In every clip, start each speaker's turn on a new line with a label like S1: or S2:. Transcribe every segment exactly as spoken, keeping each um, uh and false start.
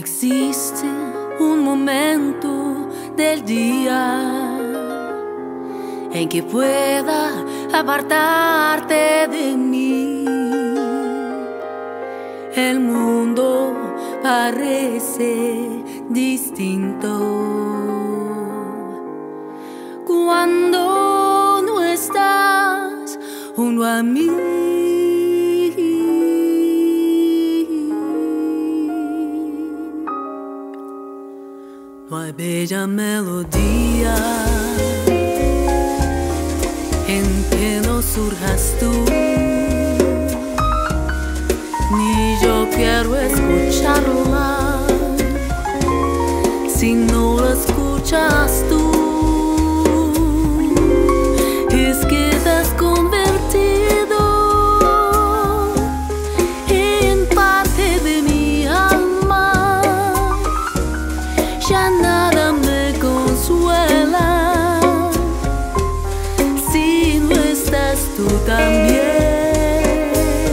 S1: existe un momento del día en que pueda apartarte de mí. El mundo parece distinto cuando no estás junto a mí. No hay bella melodía en que no surjas tú, ni yo quiero escucharla si no la escuchas tú. Es que te has convertido en parte de mi alma, ya nada me consuela si no estás tú también.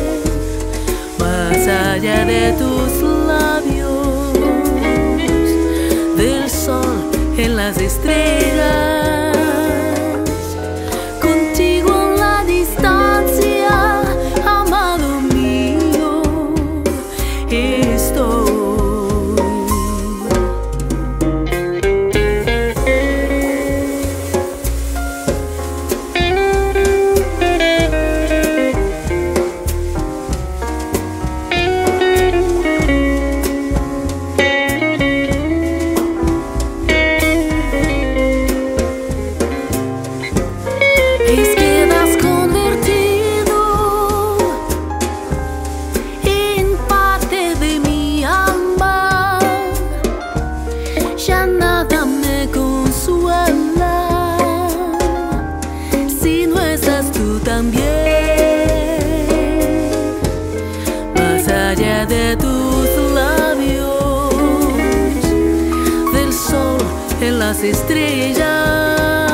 S1: Más allá de tus labios, del sol en las estrellas, contigo en la distancia, amado mío, estoy. Es que te has convertido en parte de mi alma, ya nada me consuela si no estás tú también. Más allá de tus labios, del sol en las estrellas,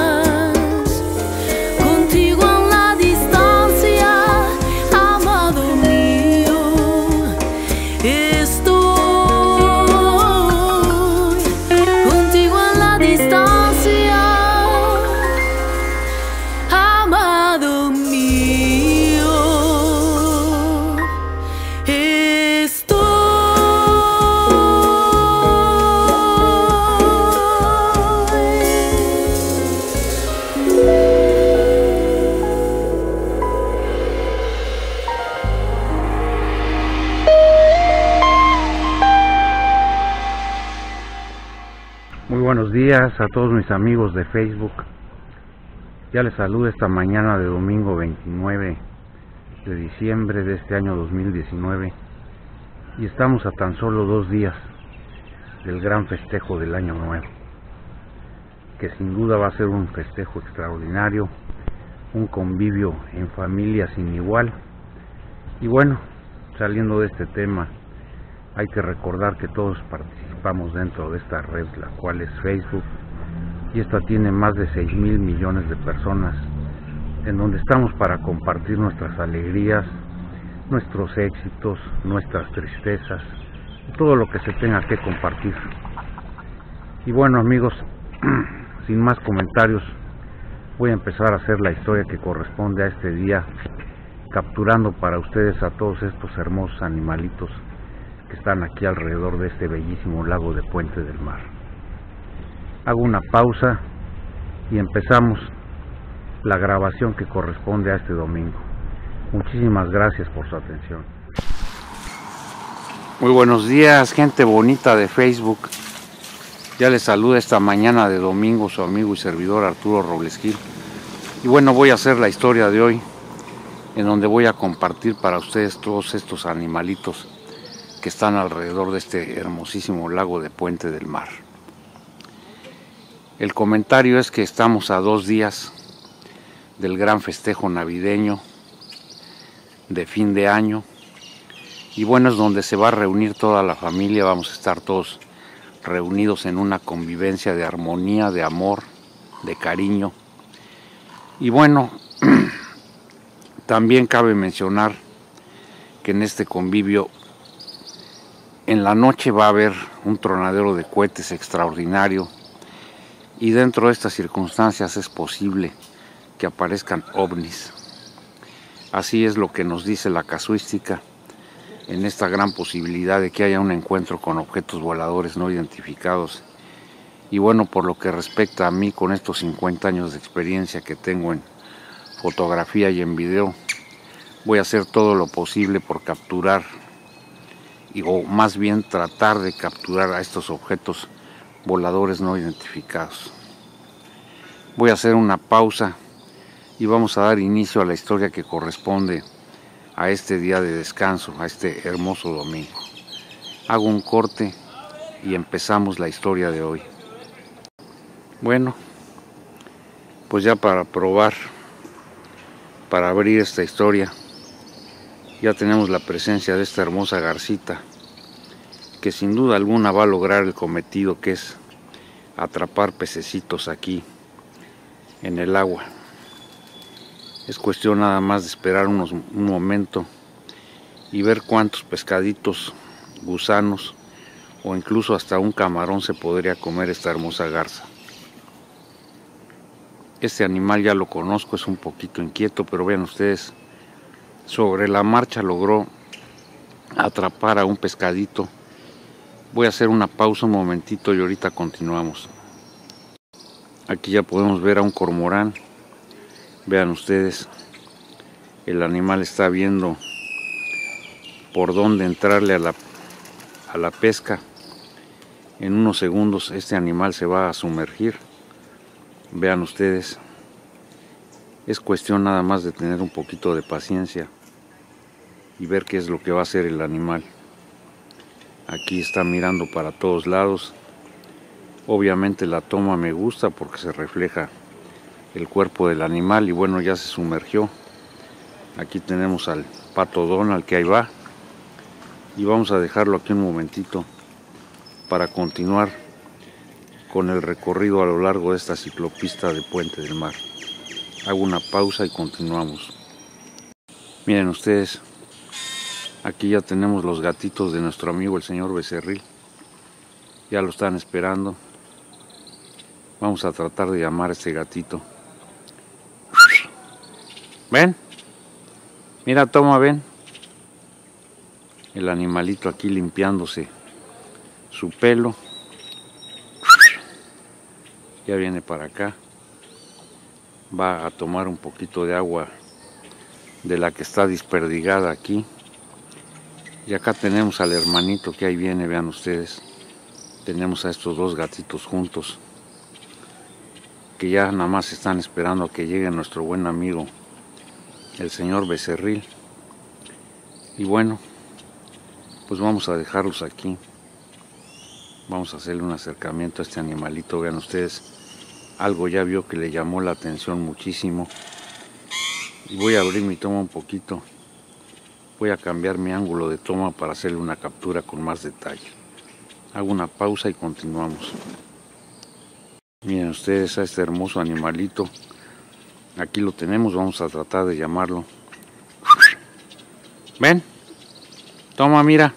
S2: Muy buenos días a todos mis amigos de Facebook. Ya les saludo esta mañana de domingo veintinueve de diciembre de este año dos mil diecinueve, y estamos a tan solo dos días del gran festejo del Año Nuevo, que sin duda va a ser un festejo extraordinario, un convivio en familia sin igual. Y bueno, saliendo de este tema, hay que recordar que todos participamos dentro de esta red, la cual es Facebook, y esta tiene más de seis mil millones de personas, en donde estamos para compartir nuestras alegrías, nuestros éxitos, nuestras tristezas, todo lo que se tenga que compartir. Y bueno, amigos, sin más comentarios, voy a empezar a hacer la historia que corresponde a este día, capturando para ustedes a todos estos hermosos animalitos que están aquí alrededor de este bellísimo lago de Puente del Mar. Hago una pausa y empezamos la grabación que corresponde a este domingo. Muchísimas gracias por su atención. Muy buenos días, gente bonita de Facebook. Ya les saluda esta mañana de domingo su amigo y servidor Arturo Robles Gil. Y bueno, voy a hacer la historia de hoy, en donde voy a compartir para ustedes todos estos animalitos que están alrededor de este hermosísimo lago de Puente del Mar. El comentario es que estamos a dos días del gran festejo navideño de fin de año, y bueno, es donde se va a reunir toda la familia. Vamos a estar todos reunidos en una convivencia de armonía, de amor, de cariño. Y bueno, también cabe mencionar que en este convivio En la noche va a haber un tronadero de cohetes extraordinario y dentro de estas circunstancias es posible que aparezcan ovnis. Así es lo que nos dice la casuística en esta gran posibilidad de que haya un encuentro con objetos voladores no identificados. Y bueno, por lo que respecta a mí, con estos cincuenta años de experiencia que tengo en fotografía y en video, voy a hacer todo lo posible por capturar, y, o más bien tratar de capturar a estos objetos voladores no identificados. Voy a hacer una pausa y vamos a dar inicio a la historia que corresponde a este día de descanso, a este hermoso domingo. Hago un corte y empezamos la historia de hoy. Bueno, pues ya para probar, para abrir esta historia, ya tenemos la presencia de esta hermosa garcita, que sin duda alguna va a lograr el cometido, que es atrapar pececitos aquí en el agua. Es cuestión nada más de esperar unos, un momento y ver cuántos pescaditos, gusanos o incluso hasta un camarón se podría comer esta hermosa garza. Este animal ya lo conozco, es un poquito inquieto, pero vean ustedes, sobre la marcha logró atrapar a un pescadito. Voy a hacer una pausa un momentito y ahorita continuamos. Aquí ya podemos ver a un cormorán. Vean ustedes, el animal está viendo por dónde entrarle a la, a la pesca. En unos segundos este animal se va a sumergir. Vean ustedes, es cuestión nada más de tener un poquito de paciencia y ver qué es lo que va a hacer el animal. Aquí está mirando para todos lados. Obviamente la toma me gusta porque se refleja el cuerpo del animal y bueno, ya se sumergió. Aquí tenemos al pato Donald, que ahí va, y vamos a dejarlo aquí un momentito para continuar con el recorrido a lo largo de esta ciclopista de Puente del Mar. Hago una pausa y continuamos. Miren ustedes, aquí ya tenemos los gatitos de nuestro amigo el señor Becerril. Ya lo están esperando. Vamos a tratar de llamar a este gatito. ¿Ven? Mira, toma, ven. El animalito aquí limpiándose su pelo. Ya viene para acá. Va a tomar un poquito de agua de la que está desperdigada aquí. Y acá tenemos al hermanito que ahí viene, vean ustedes. Tenemos a estos dos gatitos juntos, que ya nada más están esperando a que llegue nuestro buen amigo, el señor Becerril. Y bueno, pues vamos a dejarlos aquí. Vamos a hacerle un acercamiento a este animalito, vean ustedes. Algo ya vio que le llamó la atención muchísimo. Y voy a abrir mi toma un poquito. Voy a cambiar mi ángulo de toma para hacerle una captura con más detalle. Hago una pausa y continuamos. Miren ustedes a este hermoso animalito. Aquí lo tenemos, vamos a tratar de llamarlo. ¿Ven? Toma, mira.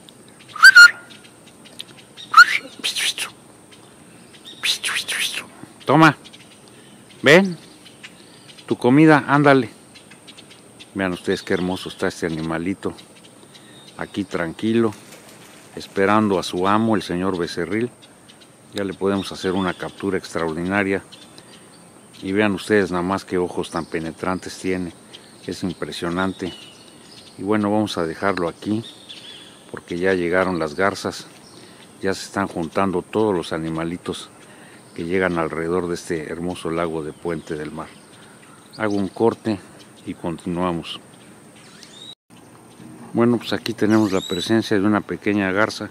S2: Toma. ¿Ven? Tu comida, ándale. Vean ustedes qué hermoso está este animalito. Aquí tranquilo, esperando a su amo, el señor Becerril. Ya le podemos hacer una captura extraordinaria. Y vean ustedes nada más qué ojos tan penetrantes tiene. Es impresionante. Y bueno, vamos a dejarlo aquí, porque ya llegaron las garzas. Ya se están juntando todos los animalitos que llegan alrededor de este hermoso lago de Puente del Mar. Hago un corte y continuamos. Bueno, pues aquí tenemos la presencia de una pequeña garza.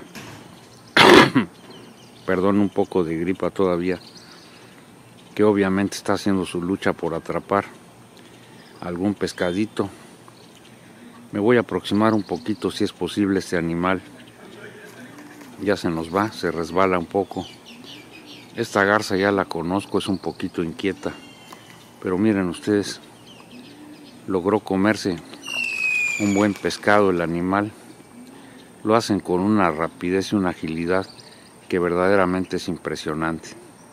S2: Perdón, un poco de gripa todavía, que obviamente está haciendo su lucha por atrapar algún pescadito. Me voy a aproximar un poquito, si es posible, este animal. Ya se nos va, se resbala un poco. Esta garza ya la conozco, es un poquito inquieta, pero miren ustedes, logró comerse un buen pescado el animal. Lo hacen con una rapidez y una agilidad que verdaderamente es impresionante.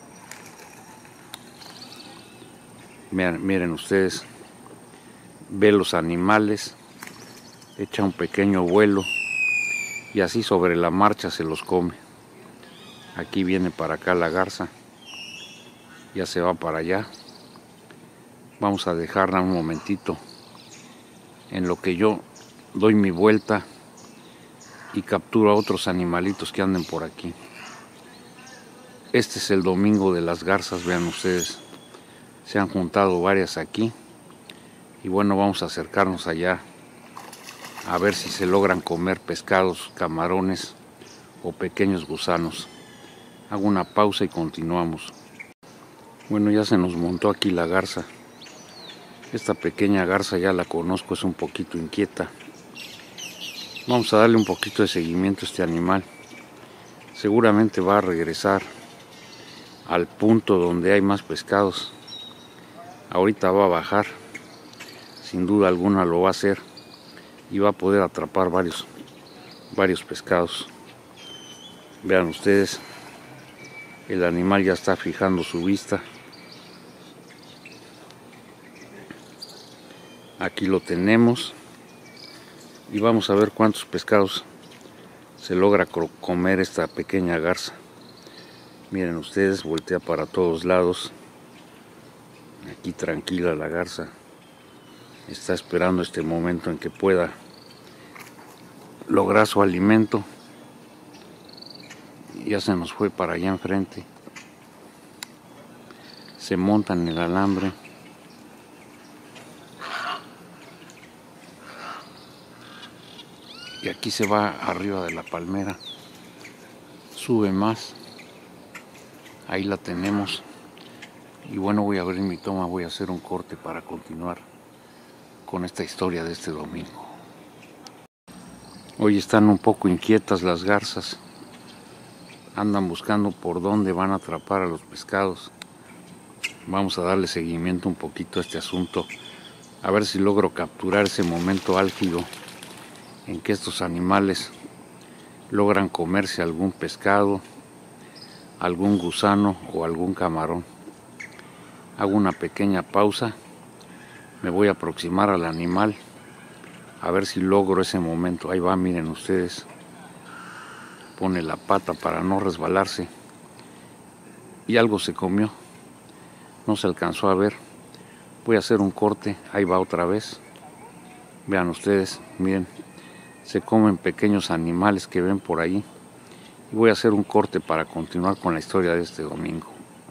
S2: Miren, miren ustedes, ve los animales, echa un pequeño vuelo y así sobre la marcha se los come. Aquí viene para acá la garza, ya se va para allá. Vamos a dejarla un momentito en lo que yo doy mi vuelta y capturo a otros animalitos que anden por aquí. Este es el domingo de las garzas, vean ustedes, se han juntado varias aquí y bueno, vamos a acercarnos allá a ver si se logran comer pescados, camarones o pequeños gusanos. Hago una pausa y continuamos. Bueno, ya se nos montó aquí la garza. Esta pequeña garza ya la conozco, es un poquito inquieta. Vamos a darle un poquito de seguimiento a este animal. Seguramente va a regresar al punto donde hay más pescados. Ahorita va a bajar, sin duda alguna lo va a hacer y va a poder atrapar varios, varios pescados. Vean ustedes, el animal ya está fijando su vista. Aquí lo tenemos y vamos a ver cuántos pescados se logra comer esta pequeña garza. Miren ustedes, voltea para todos lados. Aquí tranquila la garza, está esperando este momento en que pueda lograr su alimento. Ya se nos fue para allá enfrente, se monta en el alambre. Y aquí se va arriba de la palmera, sube más, ahí la tenemos. Y bueno, voy a abrir mi toma, voy a hacer un corte para continuar con esta historia de este domingo. Hoy están un poco inquietas las garzas, andan buscando por dónde van a atrapar a los pescados. Vamos a darle seguimiento un poquito a este asunto, a ver si logro capturar ese momento álgido en que estos animales logran comerse algún pescado, algún gusano o algún camarón. Hago una pequeña pausa, me voy a aproximar al animal a ver si logro ese momento. Ahí va, miren ustedes, pone la pata para no resbalarse y algo se comió, no se alcanzó a ver. Voy a hacer un corte, ahí va otra vez. Vean ustedes, miren, se comen pequeños animales que ven por ahí. Y voy a hacer un corte para continuar con la historia de este domingo.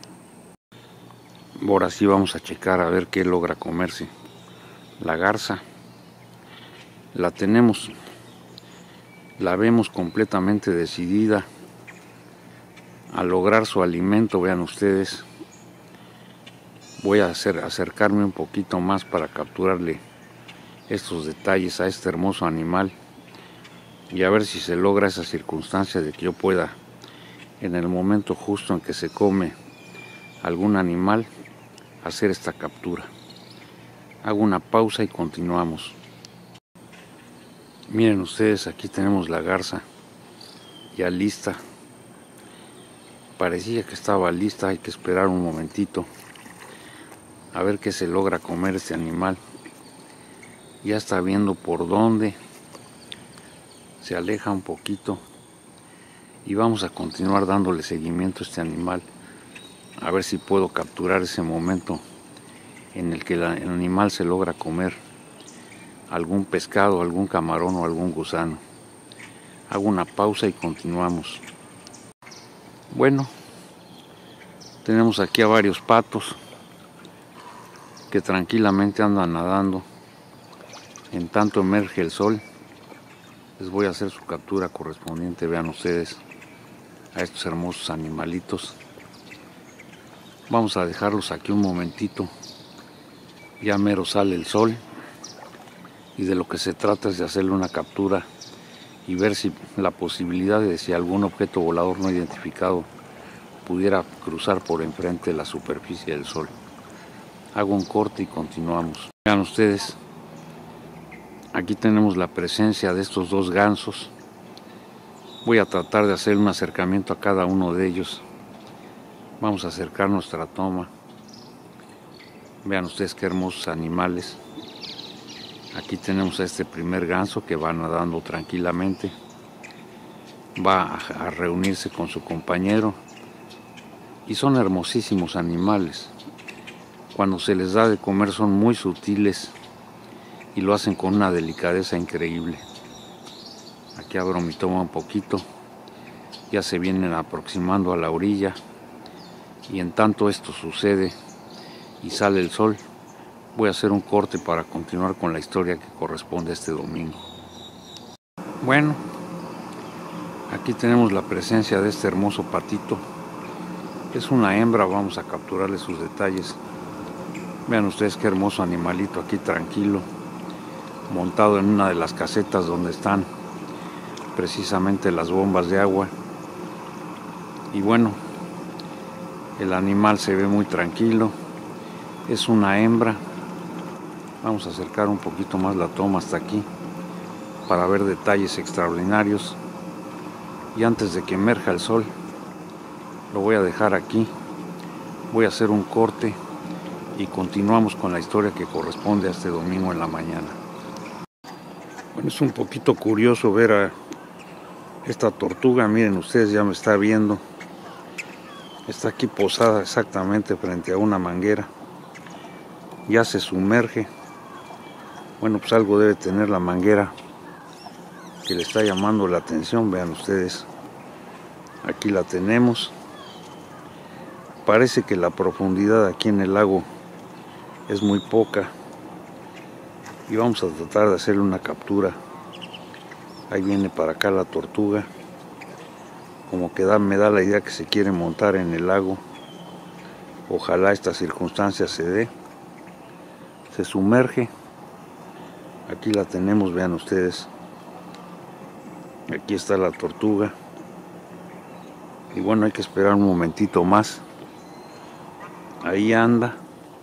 S2: Ahora sí vamos a checar a ver qué logra comerse la garza. La tenemos, la vemos completamente decidida a lograr su alimento. Vean ustedes, voy a hacer, acercarme un poquito más para capturarle estos detalles a este hermoso animal y a ver si se logra esa circunstancia de que yo pueda, en el momento justo en que se come algún animal, hacer esta captura. Hago una pausa y continuamos. Miren ustedes, aquí tenemos la garza ya lista. Parecía que estaba lista, hay que esperar un momentito a ver qué se logra comer este animal. Ya está viendo por dónde, se aleja un poquito y vamos a continuar dándole seguimiento a este animal, a ver si puedo capturar ese momento en el que el animal se logra comer algún pescado, algún camarón o algún gusano. Hago una pausa y continuamos. Bueno, tenemos aquí a varios patos que tranquilamente andan nadando. En tanto emerge el sol, les voy a hacer su captura correspondiente. Vean ustedes a estos hermosos animalitos. Vamos a dejarlos aquí un momentito. Ya mero sale el sol y de lo que se trata es de hacerle una captura y ver si la posibilidad de si algún objeto volador no identificado pudiera cruzar por enfrente de la superficie del sol. Hago un corte y continuamos. Vean ustedes, aquí tenemos la presencia de estos dos gansos Voy a tratar de hacer un acercamiento a cada uno de ellos. Vamos a acercar nuestra toma. Vean ustedes qué hermosos animales. Aquí tenemos a este primer ganso que va nadando tranquilamente. Va a reunirse con su compañero. Y son hermosísimos animales. Cuando se les da de comer son muy sutiles y lo hacen con una delicadeza increíble. Aquí abro mi toma un poquito. Ya se vienen aproximando a la orilla. Y en tanto esto sucede y sale el sol, voy a hacer un corte para continuar con la historia que corresponde a este domingo. Bueno, aquí tenemos la presencia de este hermoso patito. Es una hembra, vamos a capturarle sus detalles. Vean ustedes qué hermoso animalito aquí tranquilo, montado en una de las casetas donde están precisamente las bombas de agua. Y bueno, el animal se ve muy tranquilo, es una hembra. Vamos a acercar un poquito más la toma hasta aquí para ver detalles extraordinarios. Y antes de que emerja el sol, lo voy a dejar aquí. Voy a hacer un corte y continuamos con la historia que corresponde a este domingo en la mañana. Bueno, es un poquito curioso ver a esta tortuga. Miren ustedes, ya me está viendo. Está aquí posada exactamente frente a una manguera. Ya se sumerge. Bueno, pues algo debe tener la manguera que le está llamando la atención. Vean ustedes. Aquí la tenemos. Parece que la profundidad aquí en el lago es muy poca. Y vamos a tratar de hacerle una captura. Ahí viene para acá la tortuga. Como que da, me da la idea que se quiere montar en el lago. Ojalá esta circunstancia se dé. Se sumerge. Aquí la tenemos, vean ustedes. Aquí está la tortuga. Y bueno, hay que esperar un momentito más. Ahí anda.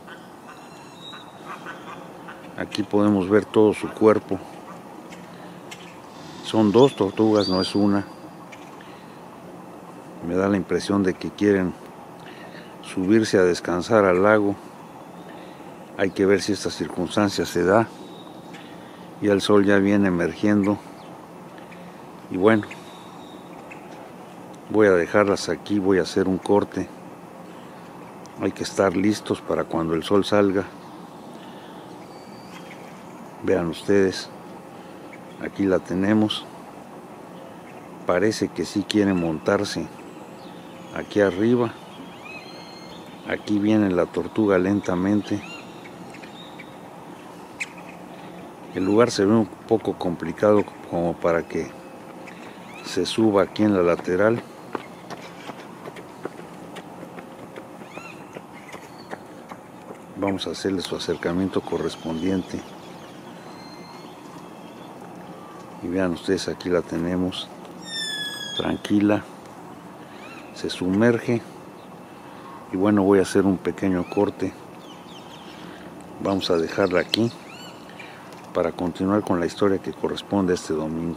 S2: Aquí podemos ver todo su cuerpo. Son dos tortugas, no es una. Me da la impresión de que quieren subirse a descansar al lago. Hay que ver si esta circunstancia se da. Y el sol ya viene emergiendo. Y bueno, voy a dejarlas aquí, voy a hacer un corte. Hay que estar listos para cuando el sol salga. Vean ustedes, aquí la tenemos. Parece que sí quiere montarse aquí arriba. Aquí viene la tortuga lentamente. El lugar se ve un poco complicado como para que se suba aquí en la lateral. Vamos a hacerle su acercamiento correspondiente. Y vean ustedes, aquí la tenemos. Tranquila. Se sumerge. Y bueno, voy a hacer un pequeño corte. Vamos a dejarla aquí para continuar con la historia que corresponde a este domingo.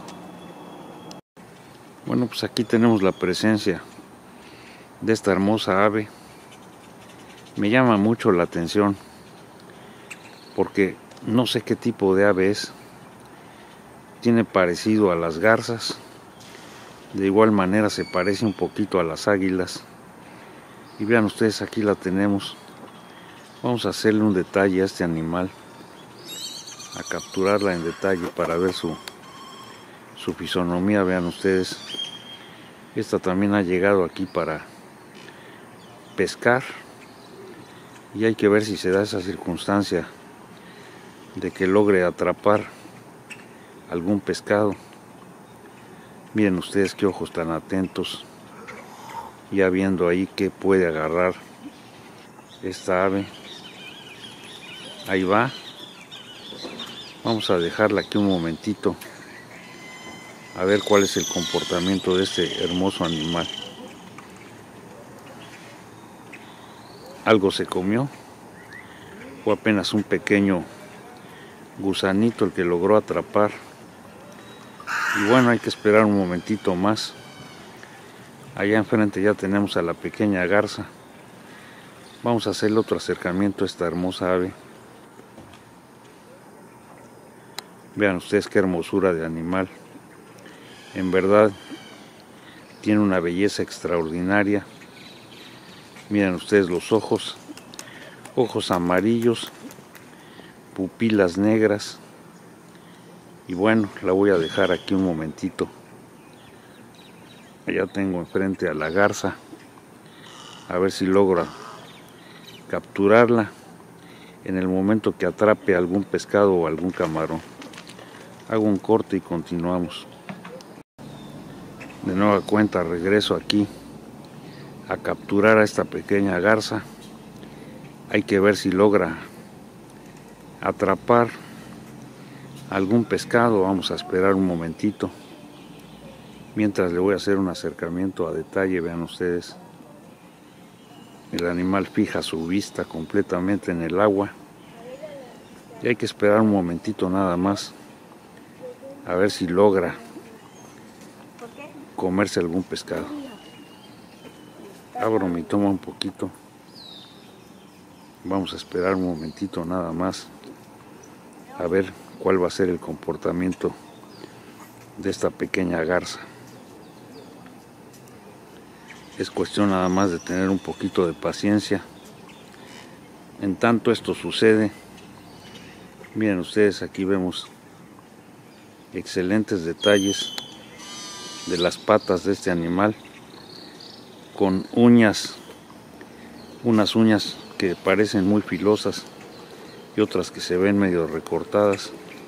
S2: Bueno, pues aquí tenemos la presencia de esta hermosa ave. Me llama mucho la atención porque no sé qué tipo de ave es. Tiene parecido a las garzas. De igual manera se parece un poquito a las águilas. Y vean ustedes, aquí la tenemos. Vamos a hacerle un detalle a este animal. A capturarla en detalle para ver su, su fisonomía. Vean ustedes. Esta también ha llegado aquí para pescar. Y hay que ver si se da esa circunstancia de que logre atrapar algún pescado. Miren ustedes qué ojos tan atentos, ya viendo ahí que puede agarrar esta ave. Ahí va. Vamos a dejarla aquí un momentito a ver cuál es el comportamiento de este hermoso animal. Algo se comió. Fue apenas un pequeño gusanito el que logró atrapar. Y bueno, hay que esperar un momentito más Allá enfrente ya tenemos a la pequeña garza. Vamos a hacerle otro acercamiento a esta hermosa ave. Vean ustedes qué hermosura de animal. En verdad tiene una belleza extraordinaria. Miren ustedes los ojos, ojos amarillos, pupilas negras. Y bueno, la voy a dejar aquí un momentito. Allá tengo enfrente a la garza. A ver si logro capturarla en el momento que atrape algún pescado o algún camarón. Hago un corte y continuamos. De nueva cuenta regreso aquí a capturar a esta pequeña garza. Hay que ver si logra atrapar algún pescado. Vamos a esperar un momentito. Mientras le voy a hacer un acercamiento a detalle. Vean ustedes. El animal fija su vista completamente en el agua. Y hay que esperar un momentito nada más. A ver si logra comerse algún pescado. Abro mi toma un poquito. Vamos a esperar un momentito nada más. A ver cuál va a ser el comportamiento de esta pequeña garza. Es cuestión nada más de tener un poquito de paciencia. En tanto esto sucede, miren ustedes, aquí vemos excelentes detalles de las patas de este animal, con uñas, unas uñas que parecen muy filosas y otras que se ven medio recortadas.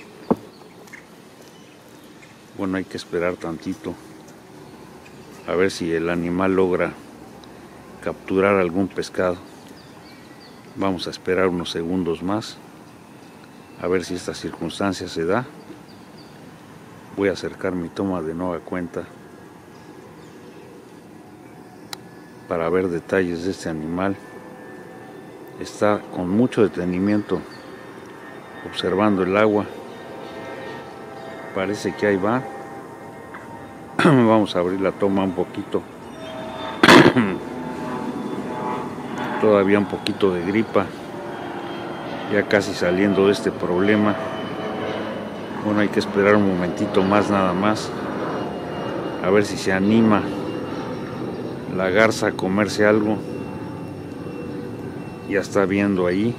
S2: Bueno, hay que esperar tantito a ver si el animal logra capturar algún pescado. Vamos a esperar unos segundos más a ver si esta circunstancia se da. Voy a acercar mi toma de nueva cuenta para ver detalles de este animal. Está con mucho detenimiento observando el agua. Parece que ahí va. Vamos a abrir la toma un poquito. Todavía un poquito de gripa. Ya casi saliendo de este problema. Bueno, hay que esperar un momentito más nada más. A ver si se anima la garza a comerse algo. Ya está viendo ahí.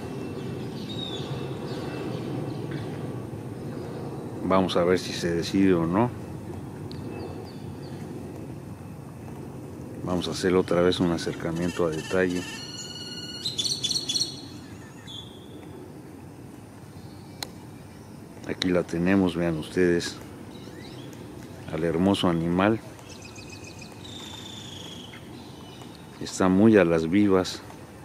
S2: Vamos a ver si se decide o no. Vamos a hacer otra vez un acercamiento a detalle. Aquí la tenemos, vean ustedes al hermoso animal. Está muy a las vivas,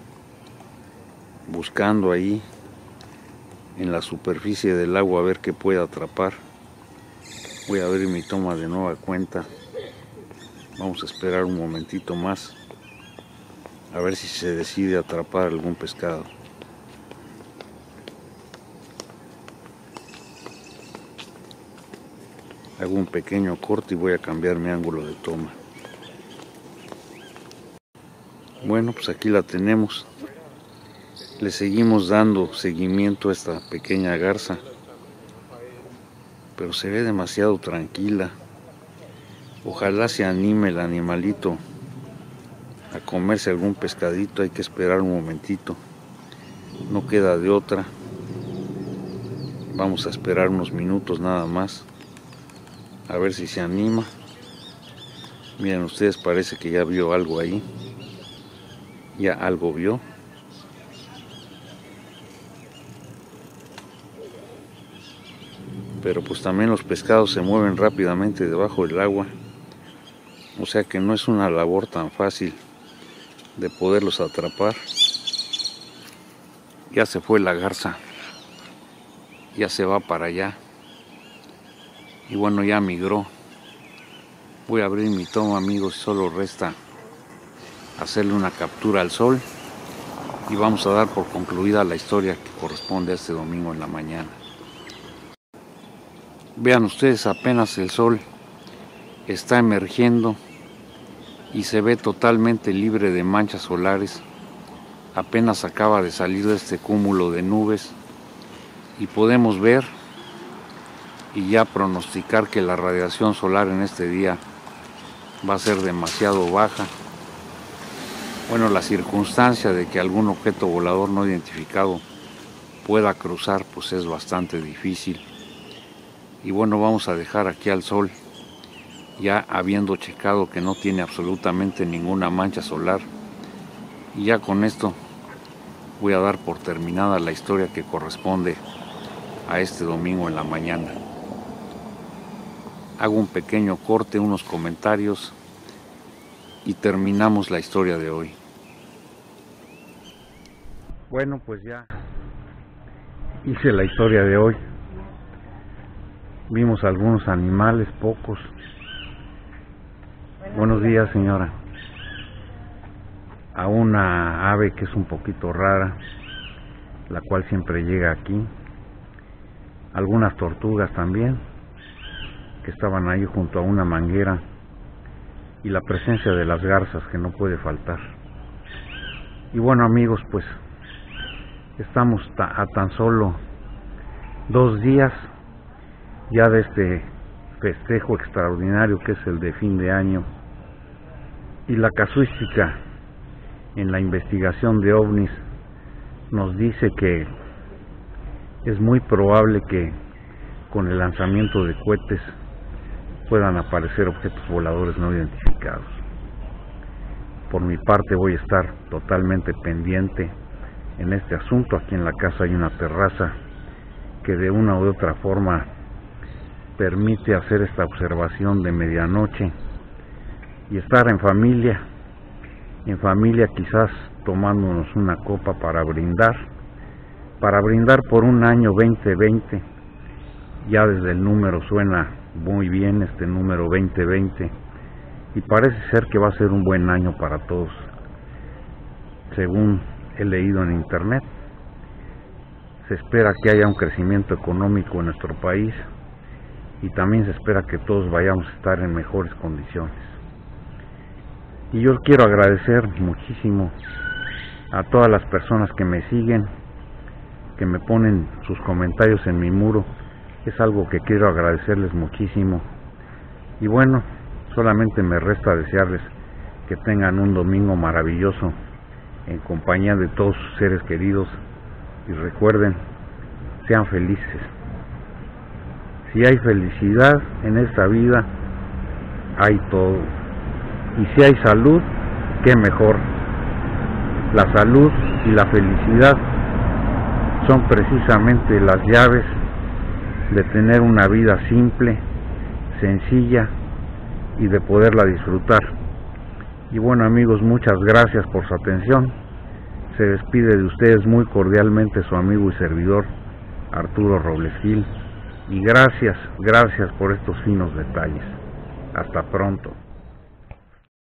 S2: buscando ahí en la superficie del agua a ver qué puede atrapar. Voy a abrir mi toma de nueva cuenta. Vamos a esperar un momentito más a ver si se decide atrapar algún pescado. Hago un pequeño corte y voy a cambiar mi ángulo de toma. Bueno, pues aquí la tenemos. Le seguimos dando seguimiento a esta pequeña garza, pero se ve demasiado tranquila. Ojalá se anime el animalito a comerse algún pescadito. Hay que esperar un momentito, no queda de otra. Vamos a esperar unos minutos nada más a ver si se anima. Miren ustedes, parece que ya vio algo ahí. Ya algo vio. Pero pues también los pescados se mueven rápidamente debajo del agua. O sea que no es una labor tan fácil de poderlos atrapar. Ya se fue la garza. Ya se va para allá. Y bueno, ya migró. Voy a abrir mi toma, amigos, y solo resta hacerle una captura al sol. Y vamos a dar por concluida la historia que corresponde a este domingo en la mañana. Vean ustedes, apenas el sol está emergiendo y se ve totalmente libre de manchas solares. Apenas acaba de salir de este cúmulo de nubes y podemos ver y ya pronosticar que la radiación solar en este día va a ser demasiado baja. Bueno, la circunstancia de que algún objeto volador no identificado pueda cruzar pues es bastante difícil. Y bueno, vamos a dejar aquí al sol, ya habiendo checado que no tiene absolutamente ninguna mancha solar. Y ya con esto voy a dar por terminada la historia que corresponde a este domingo en la mañana. Hago un pequeño corte, unos comentarios y terminamos la historia de hoy. Bueno, pues ya hice la historia de hoy. Vimos algunos animales, pocos. Buenos días, señora. A una ave que es un poquito rara, la cual siempre llega aquí. Algunas tortugas también, que estaban ahí junto a una manguera, y la presencia de las garzas que no puede faltar. Y bueno, amigos, pues estamos a tan solo dos días ya de este festejo extraordinario que es el de fin de año, y la casuística en la investigación de ovnis nos dice que es muy probable que con el lanzamiento de cohetes puedan aparecer objetos voladores no identificados. Por mi parte voy a estar totalmente pendiente en este asunto. Aquí en la casa hay una terraza que de una u otra forma permite hacer esta observación de medianoche y estar en familia, en familia quizás tomándonos una copa para brindar, para brindar por un año veinte veinte. Ya desde el número suena muy bien este número veinte veinte y parece ser que va a ser un buen año para todos. Según he leído en internet, se espera que haya un crecimiento económico en nuestro país y también se espera que todos vayamos a estar en mejores condiciones. Y yo quiero agradecer muchísimo a todas las personas que me siguen, que me ponen sus comentarios en mi muro. Es algo que quiero agradecerles muchísimo. Y bueno, solamente me resta desearles que tengan un domingo maravilloso en compañía de todos sus seres queridos. Y recuerden, sean felices. Si hay felicidad en esta vida, hay todo. Y si hay salud, qué mejor. La salud y la felicidad son precisamente las llaves de tener una vida simple, sencilla y de poderla disfrutar. Y bueno, amigos, muchas gracias por su atención. Se despide de ustedes muy cordialmente su amigo y servidor Arturo Robles Gil, y gracias, gracias por estos finos detalles. Hasta pronto.